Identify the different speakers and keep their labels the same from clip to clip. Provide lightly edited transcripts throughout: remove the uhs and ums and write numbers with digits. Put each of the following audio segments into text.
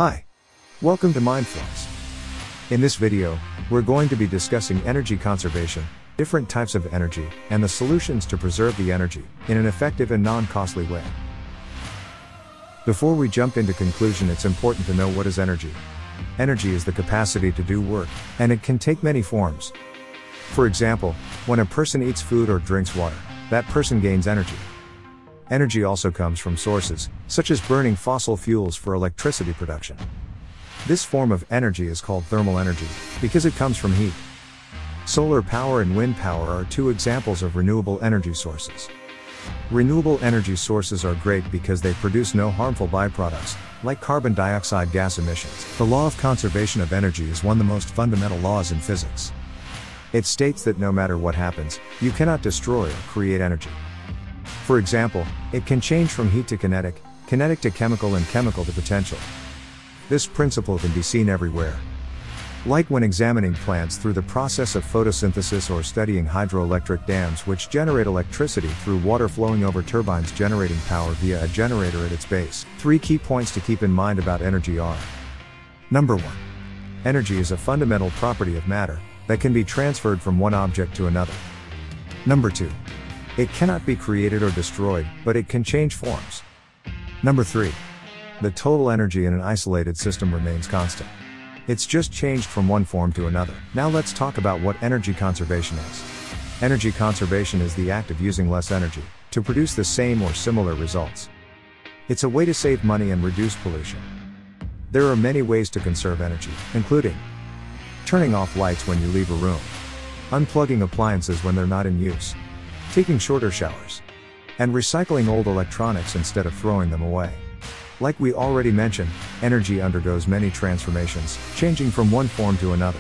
Speaker 1: Hi. Welcome to Mindflux. In this video, we're going to be discussing energy conservation, different types of energy, and the solutions to preserve the energy in an effective and non-costly way. Before we jump into conclusion, it's important to know what is energy. Energy is the capacity to do work, and it can take many forms. For example, when a person eats food or drinks water, that person gains energy. Energy also comes from sources, such as burning fossil fuels for electricity production. This form of energy is called thermal energy, because it comes from heat. Solar power and wind power are two examples of renewable energy sources. Renewable energy sources are great because they produce no harmful byproducts, like carbon dioxide gas emissions. The law of conservation of energy is one of the most fundamental laws in physics. It states that no matter what happens, you cannot destroy or create energy. For example, it can change from heat to kinetic, kinetic to chemical, and chemical to potential. This principle can be seen everywhere. Like when examining plants through the process of photosynthesis or studying hydroelectric dams which generate electricity through water flowing over turbines generating power via a generator at its base. 3 key points to keep in mind about energy are: Number 1. Energy is a fundamental property of matter that can be transferred from one object to another. Number 2. It cannot be created or destroyed, but it can change forms. Number 3. The total energy in an isolated system remains constant. It's just changed from one form to another. Now let's talk about what energy conservation is. Energy conservation is the act of using less energy to produce the same or similar results. It's a way to save money and reduce pollution. There are many ways to conserve energy, including turning off lights when you leave a room, unplugging appliances when they're not in use, taking shorter showers, and recycling old electronics instead of throwing them away. Like we already mentioned, energy undergoes many transformations, changing from one form to another.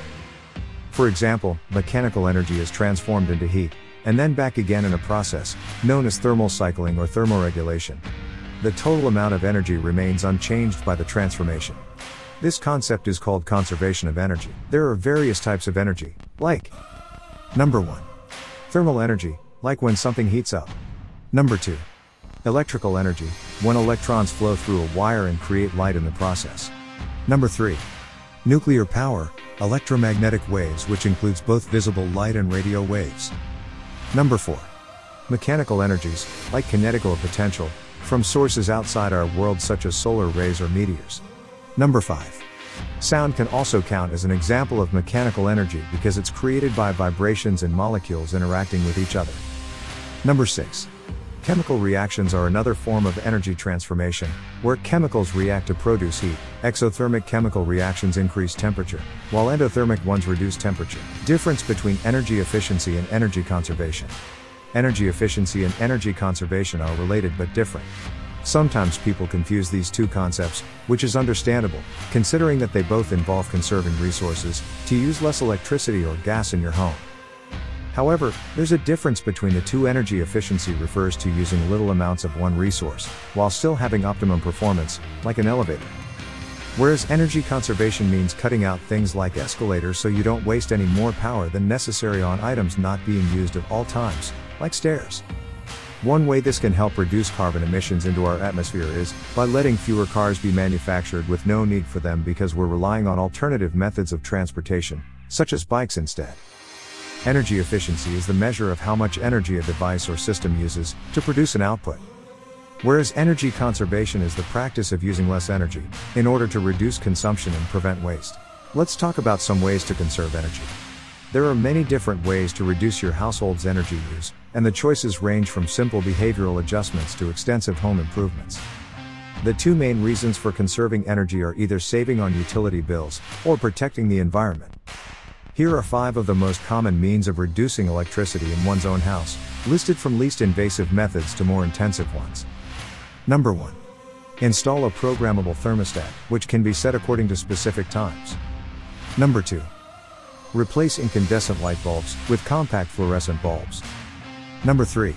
Speaker 1: For example, mechanical energy is transformed into heat, and then back again in a process known as thermal cycling or thermoregulation. The total amount of energy remains unchanged by the transformation. This concept is called conservation of energy. There are various types of energy, like Number 1. Thermal energy, like when something heats up. Number 2. Electrical energy, when electrons flow through a wire and create light in the process. Number 3. Nuclear power, electromagnetic waves, which includes both visible light and radio waves. Number 4. Mechanical energies, like kinetic or potential, from sources outside our world such as solar rays or meteors. Number 5. Sound can also count as an example of mechanical energy because it's created by vibrations and molecules interacting with each other. Number 6. Chemical reactions are another form of energy transformation, where chemicals react to produce heat. Exothermic chemical reactions increase temperature, while endothermic ones reduce temperature. Difference between energy efficiency and energy conservation. Energy efficiency and energy conservation are related but different. Sometimes people confuse these two concepts, which is understandable, considering that they both involve conserving resources to use less electricity or gas in your home. However, there's a difference between the two. Energy efficiency refers to using little amounts of one resource, while still having optimum performance, like an elevator. Whereas energy conservation means cutting out things like escalators so you don't waste any more power than necessary on items not being used at all times, like stairs. One way this can help reduce carbon emissions into our atmosphere is by letting fewer cars be manufactured with no need for them because we're relying on alternative methods of transportation, such as bikes instead. Energy efficiency is the measure of how much energy a device or system uses to produce an output. Whereas energy conservation is the practice of using less energy in order to reduce consumption and prevent waste. Let's talk about some ways to conserve energy. There are many different ways to reduce your household's energy use, and the choices range from simple behavioral adjustments to extensive home improvements. The two main reasons for conserving energy are either saving on utility bills or protecting the environment. Here are 5 of the most common means of reducing electricity in one's own house, listed from least invasive methods to more intensive ones. Number 1. Install a programmable thermostat, which can be set according to specific times. Number 2. Replace incandescent light bulbs with compact fluorescent bulbs. Number 3.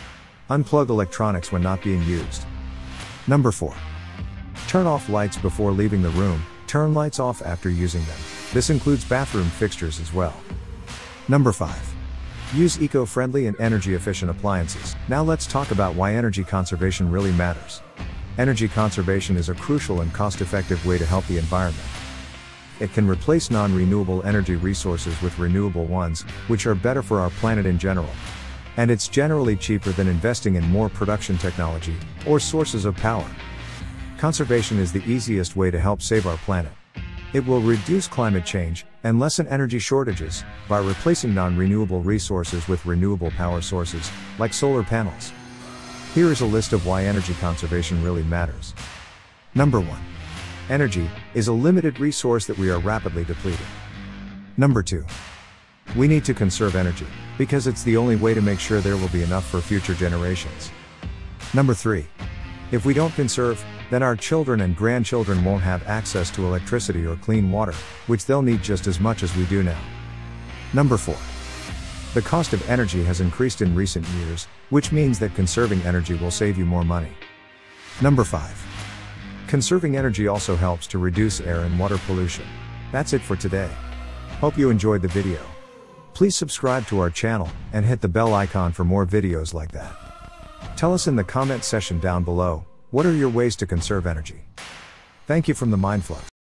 Speaker 1: Unplug electronics when not being used. Number 4. Turn off lights before leaving the room, turn lights off after using them. This includes bathroom fixtures as well. Number 5. Use eco-friendly and energy-efficient appliances. Now let's talk about why energy conservation really matters. Energy conservation is a crucial and cost-effective way to help the environment. It can replace non-renewable energy resources with renewable ones, which are better for our planet in general. And it's generally cheaper than investing in more production technology, or sources of power. Conservation is the easiest way to help save our planet. It will reduce climate change, and lessen energy shortages, by replacing non-renewable resources with renewable power sources, like solar panels. Here is a list of why energy conservation really matters. Number 1. Energy is a limited resource that we are rapidly depleting. Number 2. We need to conserve energy, because it's the only way to make sure there will be enough for future generations. Number 3. If we don't conserve, then our children and grandchildren won't have access to electricity or clean water, which they'll need just as much as we do now. Number 4. The cost of energy has increased in recent years, which means that conserving energy will save you more money. Number 5. Conserving energy also helps to reduce air and water pollution. That's it for today. Hope you enjoyed the video. Please subscribe to our channel, and hit the bell icon for more videos like that. Tell us in the comment section down below, what are your ways to conserve energy? Thank you from the Mindflux.